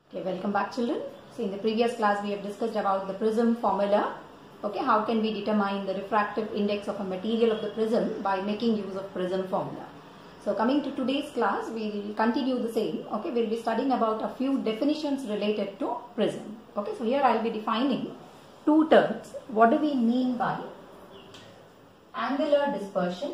Okay, welcome back children. So in the previous class we have discussed about the prism formula. Okay, how can we determine the refractive index of a material of the prism by making use of prism formula. So coming to today's class, we will continue the same. Okay, we will be studying about a few definitions related to prism. Okay, so here I will be defining two terms. What do we mean by angular dispersion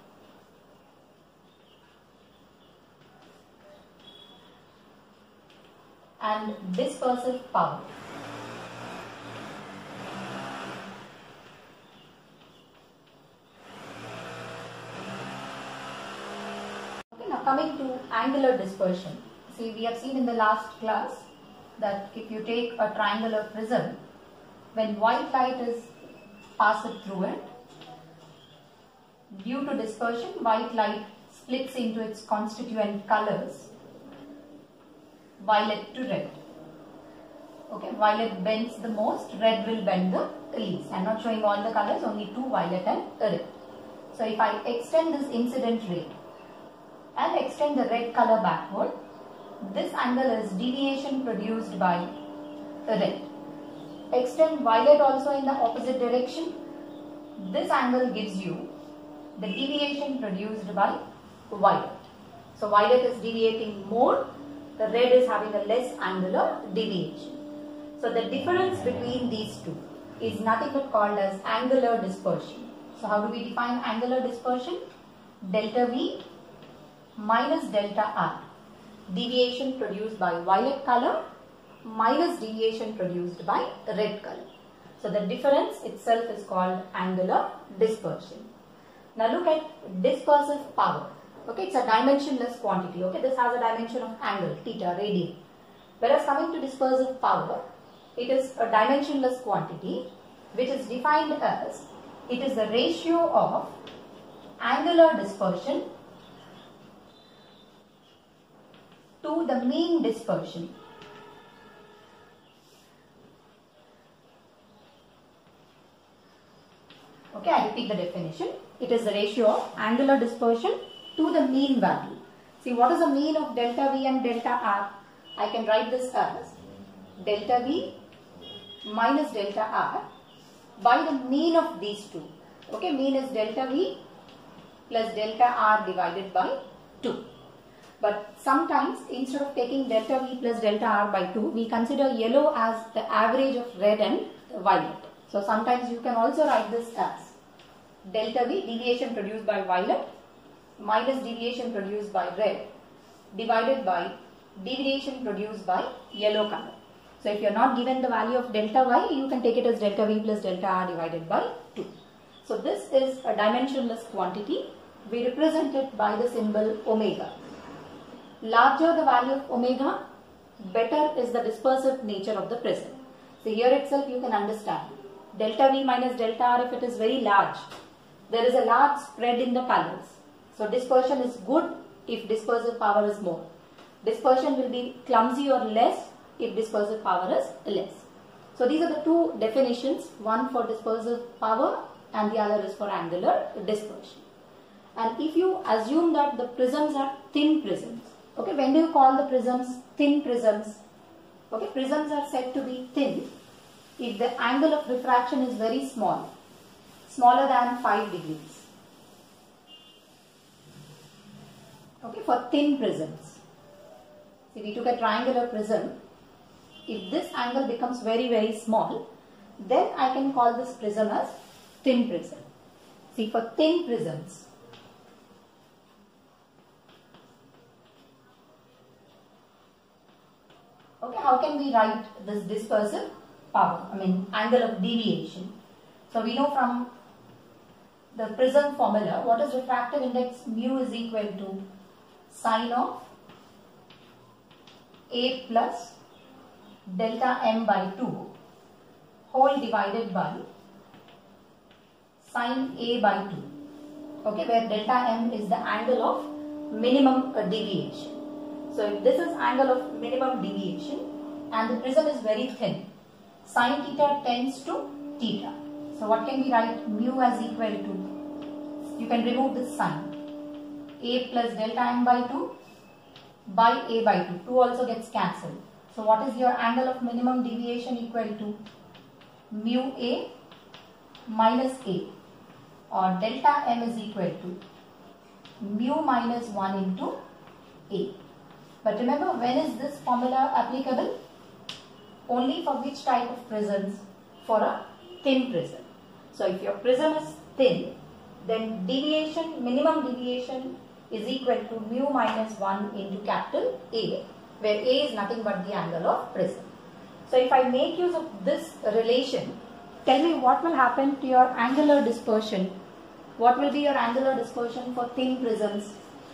and dispersive power? Okay, now coming to angular dispersion. See, we have seen in the last class that if you take a triangular prism, when white light is passed through it, due to dispersion, white light splits into its constituent colors, violet to red. Okay, violet bends the most, red will bend the least. I am not showing all the colors, only two, violet and red. So if I extend this incident ray and extend the red color backward, this angle is deviation produced by red. Extend violet also in the opposite direction, this angle gives you the deviation produced by violet. So violet is deviating more, the red is having a less angular deviation. So the difference between these two is nothing but called as angular dispersion. So how do we define angular dispersion? Delta V minus delta R. Deviation produced by violet color minus deviation produced by red color. So the difference itself is called angular dispersion. Now look at dispersive power. Okay, it's a dimensionless quantity. Okay, this has a dimension of angle, theta, radian. Whereas coming to dispersive power, it is a dimensionless quantity which is defined as, it is the ratio of angular dispersion to the mean dispersion. Okay, I repeat the definition. It is the ratio of angular dispersion to the mean value. See, what is the mean of delta V and delta R? I can write this as delta V minus delta R by the mean of these two. Okay, mean is delta V plus delta R divided by 2. But sometimes instead of taking delta V plus delta R by 2, we consider yellow as the average of red and violet. So sometimes you can also write this as delta V, deviation produced by violet, minus deviation produced by red, divided by deviation produced by yellow color. So if you are not given the value of delta Y, you can take it as delta V plus delta R divided by 2. So this is a dimensionless quantity. We represent it by the symbol omega. Larger the value of omega, better is the dispersive nature of the prism. So here itself you can understand. Delta V minus delta R, if it is very large, there is a large spread in the colors. So dispersion is good if dispersive power is more. Dispersion will be clumsy or less if dispersive power is less. So these are the two definitions, one for dispersive power and the other is for angular dispersion. And if you assume that the prisms are thin prisms, okay, when do you call the prisms thin prisms? Okay, prisms are said to be thin if the angle of refraction is very small, smaller than 5 degrees. Okay, for thin prisms. See, we took a triangular prism. If this angle becomes very small, then I can call this prism as thin prism. See, for thin prisms, okay, how can we write this dispersive power? I mean, angle of deviation. So we know from the prism formula, what is refractive index? Mu is equal to sine of A plus delta m by 2 whole divided by sine A by 2. Okay, where delta m is the angle of minimum deviation. So if this is angle of minimum deviation and the prism is very thin, sine theta tends to theta. So what can we write? Mu as equal to, you can remove this sign, A plus delta m by 2 by A by 2. 2 also gets cancelled. So what is your angle of minimum deviation equal to? Mu A minus A, or delta M is equal to mu minus 1 into A. But remember, when is this formula applicable? Only for which type of prisms? For a thin prism. So if your prism is thin, then deviation, minimum deviation is equal to mu minus 1 into capital A, where A is nothing but the angle of prism. So if I make use of this relation, tell me what will happen to your angular dispersion. What will be your angular dispersion for thin prisms?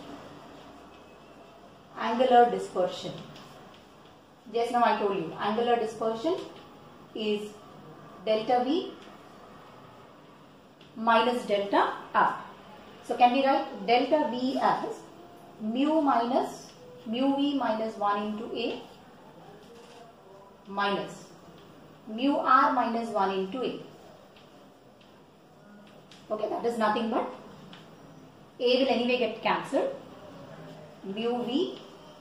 Angular dispersion. Just now I told you, angular dispersion is delta V minus delta R. So can we write delta V as mu V minus 1 into A minus mu R minus 1 into A. Okay, that is nothing but A will anyway get cancelled. Mu V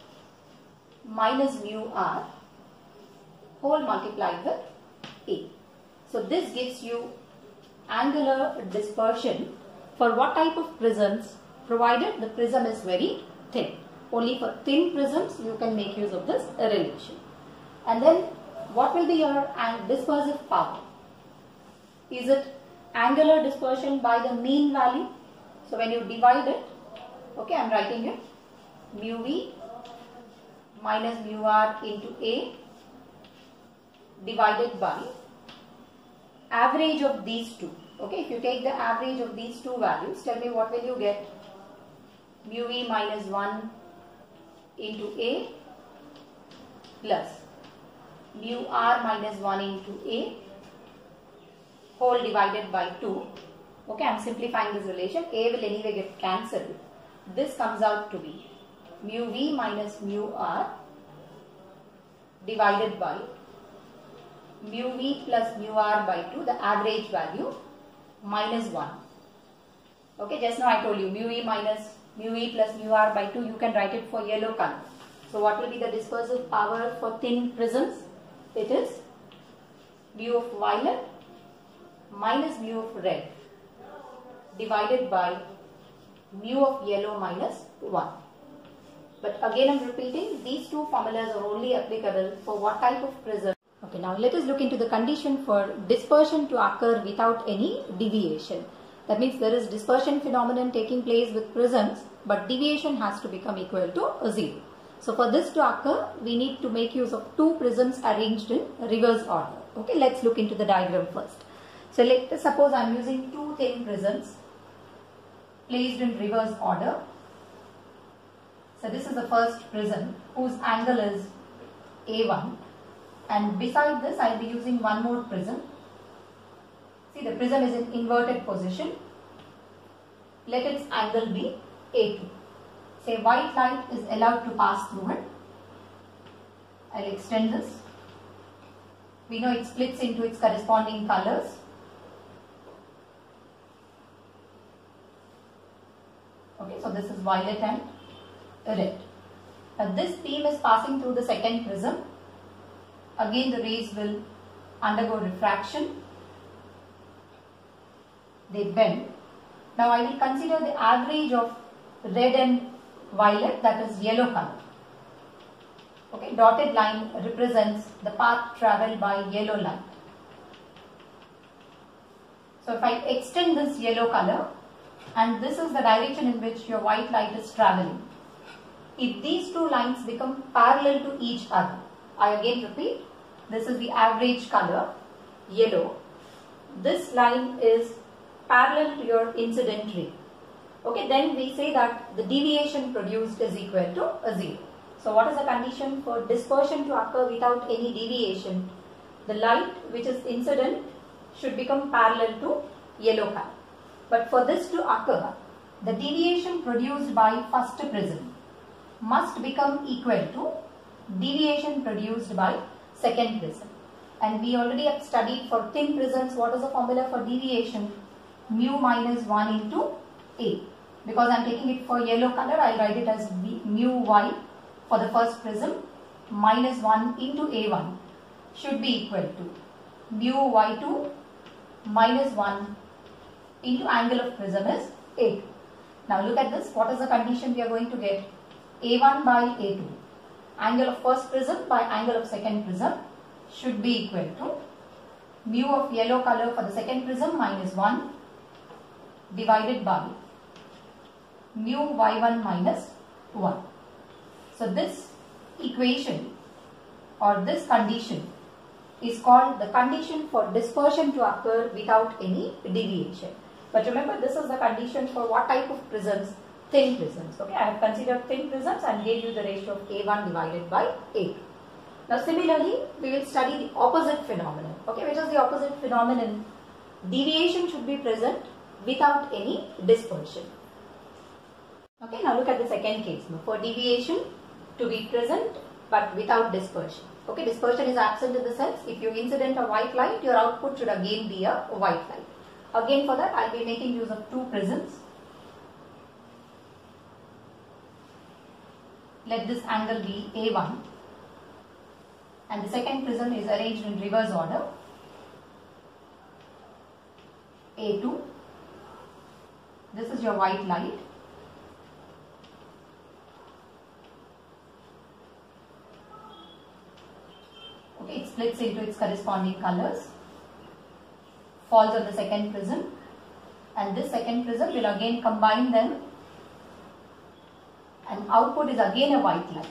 minus mu R whole multiplied with A. So this gives you angular dispersion for what type of prisms, provided the prism is very thin. Only for thin prisms you can make use of this relation. And then what will be your dispersive power? Is it angular dispersion by the mean value? So when you divide it, okay, I am writing it, mu V minus mu R into A divided by average of these two. Okay, if you take the average of these two values, tell me what will you get? Mu V minus 1 into A plus mu R minus 1 into A whole divided by 2. Okay, I am simplifying this relation. A will anyway get cancelled. This comes out to be mu V minus mu R divided by mu V plus mu R by 2, the average value, minus 1. Okay, just now I told you mu V plus mu R by 2, you can write it for yellow color. So what will be the dispersive power for thin prisms? It is mu of violet minus mu of red divided by mu of yellow minus 1. But again I am repeating, these two formulas are only applicable for what type of prism. Okay, now let us look into the condition for dispersion to occur without any deviation. That means there is dispersion phenomenon taking place with prisms, but deviation has to become equal to 0. So for this to occur, we need to make use of two prisms arranged in reverse order. Okay, let's look into the diagram first. So let's suppose I am using two thin prisms placed in reverse order. So this is the first prism whose angle is A1, and beside this I will be using one more prism. See, the prism is in inverted position. Let its angle be A2. Say white light is allowed to pass through it. I will extend this. We know it splits into its corresponding colors. Okay, so this is violet and red. Now this beam is passing through the second prism. Again the rays will undergo refraction. They bend. Now I will consider the average of red and violet, that is yellow color. Okay, dotted line represents the path travelled by yellow light. So if I extend this yellow color, and this is the direction in which your white light is travelling, if these two lines become parallel to each other, I again repeat, this is the average color, yellow. This line is parallel to your incident ray. Okay, then we say that the deviation produced is equal to 0. So what is the condition for dispersion to occur without any deviation? The light which is incident should become parallel to yellow color. But for this to occur, the deviation produced by first prism must become equal to deviation produced by second prism. And we already have studied for thin prisms, what is the formula for deviation? Mu minus 1 into A. Because I am taking it for yellow color, I will write it as mu y for the first prism minus 1 into A1 should be equal to mu y2 minus 1 into angle of prism is A2. Now look at this. What is the condition we are going to get? A1 by A2. Angle of first prism by angle of second prism should be equal to mu of yellow color for the second prism minus 1 divided by mu y1 minus 1. So this equation or this condition is called the condition for dispersion to occur without any deviation. But remember, this is the condition for what type of prisms? Thin prisms. Okay, I have considered thin prisms and gave you the ratio of A1 divided by A2. Now similarly, we will study the opposite phenomenon. Okay, which is the opposite phenomenon? Deviation should be present without any dispersion. Okay, now look at the second case. Now, for deviation to be present but without dispersion. Okay, dispersion is absent in the sense if you incident a white light, your output should again be a white light. Again for that, I will be making use of two prisms. Let this angle be A1 and the second prism is arranged in reverse order. A2. This is your white light. Okay, it splits into its corresponding colors, falls on the second prism, and this second prism will again combine them, and output is again a white light.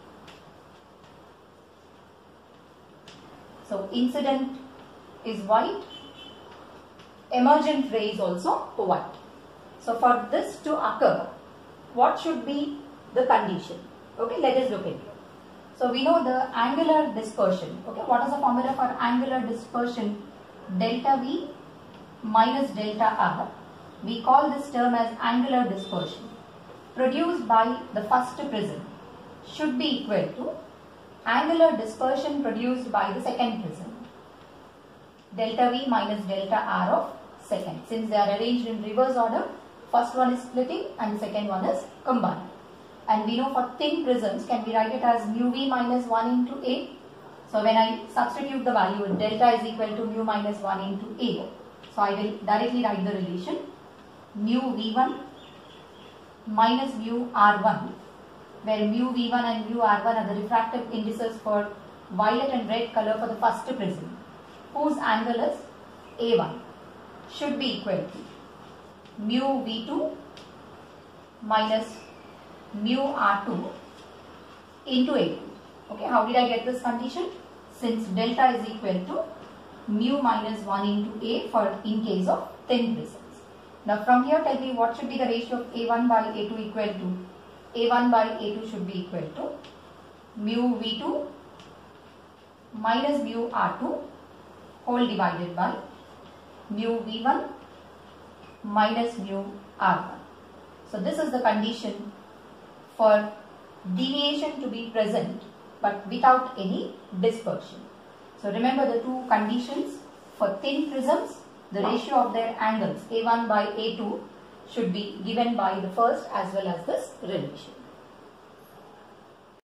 So incident is white, emergent ray is also white. So for this to occur, what should be the condition? Okay, let us look into it. So we know the angular dispersion. Okay, what is the formula for angular dispersion? Delta V minus delta R. We call this term as angular dispersion produced by the first prism should be equal to angular dispersion produced by the second prism. Delta V minus delta R of second. Since they are arranged in reverse order, first one is splitting and the second one is combining. And we know for thin prisms, can we write it as mu V minus 1 into A? So when I substitute the value, delta is equal to mu minus 1 into A. So I will directly write the relation mu V1 minus mu R1, where mu V1 and mu R1 are the refractive indices for violet and red color for the first prism, whose angle is A1, should be equal to mu V2 minus mu R2 into A2. Okay, how did I get this condition? Since delta is equal to mu minus 1 into A for in case of thin prisms. Now from here tell me what should be the ratio of A1 by A2 equal to? A1 by A2 should be equal to mu V2 minus mu R2 whole divided by mu V1 minus mu R1. So this is the condition for deviation to be present but without any dispersion. So remember the two conditions for thin prisms, the ratio of their angles A1 by A2 should be given by the first as well as this relation.